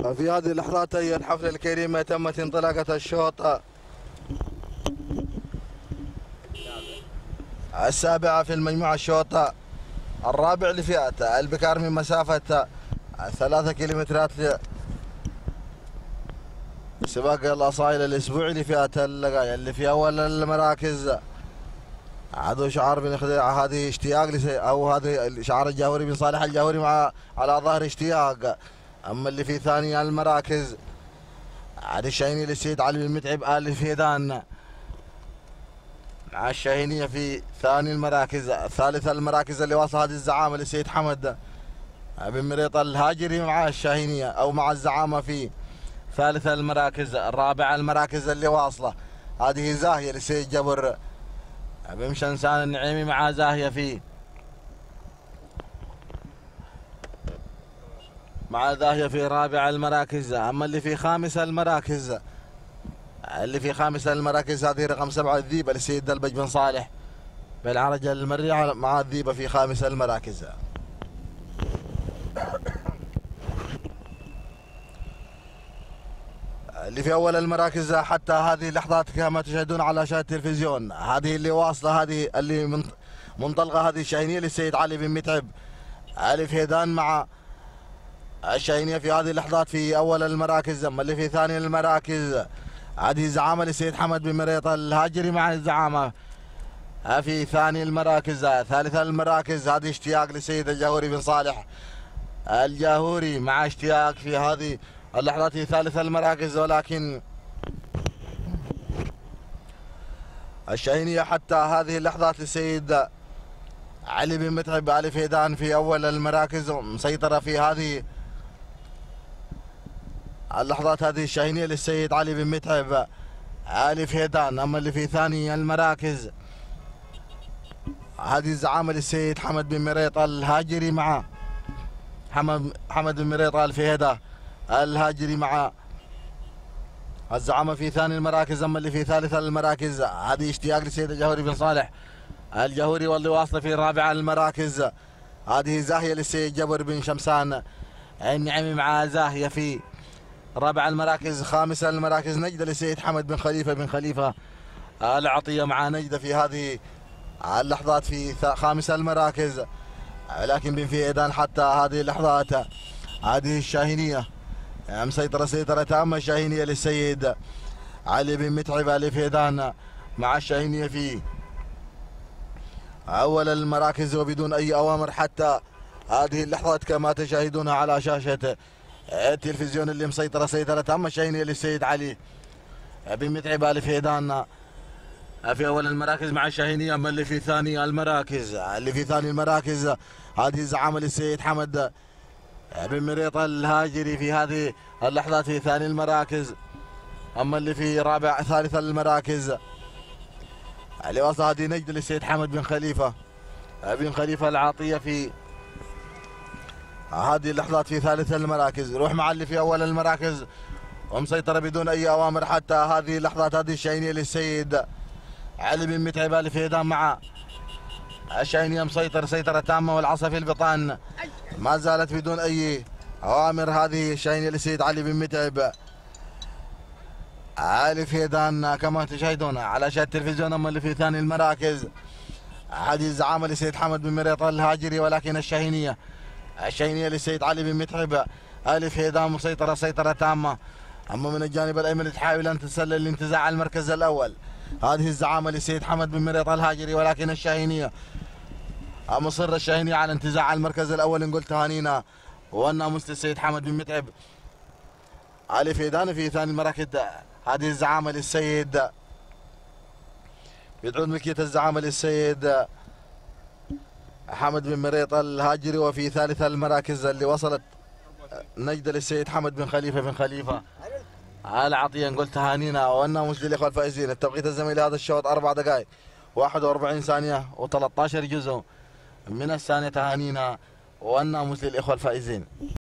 في هذه اللحظات أيها الحفلة الكريمة تمت انطلاقة الشوط السابعة في المجموعة، الشوط الرابع لفئة البكار من مسافة 3 كيلومترات. سباق الأصايل الأسبوعي لفئة اللقاية اللي في أول المراكز. عدو شعار بن خديعة، هذه اشتياق أو هذه شعار الجاهوري بن صالح الجاهوري مع على ظهر اشتياق. أما اللي في ثاني المراكز عاد الشاهيني للسيد علي بن متعب آل فيدان مع الشاهينية في ثاني المراكز. ثالث المراكز اللي واصل هذه الزعامة للسيد حمد بن مريط الهاجري مع الشاهينية أو مع الزعامة في ثالث المراكز. الرابع المراكز اللي واصلة هذه زاهية للسيد جبر بن شنسان النعيمي مع زاهية في رابع المراكز. أما اللي في خامس المراكز هذه رقم 7 الذيبة للسيد دلبج بن صالح بالعرجة المريعة مع الذيبة في خامس المراكز. اللي في أول المراكز حتى هذه اللحظات كما تشاهدون على شاشة التلفزيون، هذه اللي واصلة، هذه اللي منطلقة، هذه الشاهينية للسيد علي بن متعب آل فيدان مع الشاهينية في هذه اللحظات في أول المراكز. أما اللي في ثاني المراكز هذه الزعامة للسيد حمد بن مريط الهاجري مع الزعامة في ثاني المراكز. ثالث المراكز هذه اشتياق للسيد الجاهوري بن صالح الجاهوري مع اشتياق في هذه اللحظات في ثالث المراكز. ولكن الشاهينية حتى هذه اللحظات للسيد علي بن متعب آل فيدان في أول المراكز مسيطرة في هذه اللحظات. هذه الشاهينية للسيد علي بن متعب آل فيدان. أما اللي في ثاني المراكز هذه الزعامة للسيد حمد بن مريط الهاجري مع حمد بن مريط آل فيدان الهاجري مع الزعامة في ثاني المراكز. أما اللي في ثالث المراكز هذه اشتياق للسيد الجاهوري بن صالح الجاهوري واللي واصله في رابع المراكز هذه زاهية للسيد جبر بن شمسان النعمي مع زاهية في رابع المراكز. خامس المراكز نجدة للسيد حمد بن خليفة العطية مع نجدة في هذه اللحظات في خامس المراكز. لكن بن فيدان حتى هذه اللحظات هذه الشاهينية مسيطرة سيطرة تامة. الشاهينية للسيد علي بن متعب آل فيدان مع الشاهينية في أول المراكز وبدون أي أوامر حتى هذه اللحظات كما تشاهدونها على شاشة التلفزيون اللي مسيطرة سيطرة تامة. الشاهينية للسيد علي بن متعب آل فيدان في أول المراكز مع الشاهينية. أما اللي في ثاني المراكز هذه الزعامة للسيد حمد بن مريط الهاجري في هذه اللحظات في ثاني المراكز. أما اللي في ثالث المراكز اللي وصل هذه نجد للسيد حمد بن خليفة العاطية في هذه اللحظات في ثالث المراكز. روح مع اللي في أول المراكز ومسيطرة بدون أي أوامر حتى هذه اللحظات. هذه الشاهينية للسيد علي بن متعب آل فيدان مع الشاهينية مسيطر سيطرة تامة والعصا في البطان ما زالت بدون أي أوامر. هذه الشاهينية للسيد علي بن متعب آل فيدان كما تشاهدون على شاشة التلفزيون. أما اللي في ثاني المراكز هذه الزعامة للسيد حمد بن مريط الهاجري ولكن الشاهينية للسيد علي بن متعب آل فيدان مسيطرة سيطرة تامة. أما من الجانب الأيمن تحاول أن تسلل لانتزاع المركز الأول هذه الزعامة للسيد حمد بن مريط الهاجري ولكن الشاهينية مصر على انتزاع المركز الأول. نقول تهانينا والناموس للسيد حمد بن متعب آل فيدان في ثاني المراكز. هذه الزعامة للسيد يدعون ملكية الزعامة للسيد حمد بن مريط الهاجري. وفي ثالث المراكز اللي وصلت نجدة للسيد حمد بن خليفة العطية. نقول تهانينا والناموس للإخوة الفائزين. التوقيت الزمني لهذا الشوط 4 دقائق 41 ثانية و13 جزء من الثانية. تهانينا والناموس للإخوة الفائزين.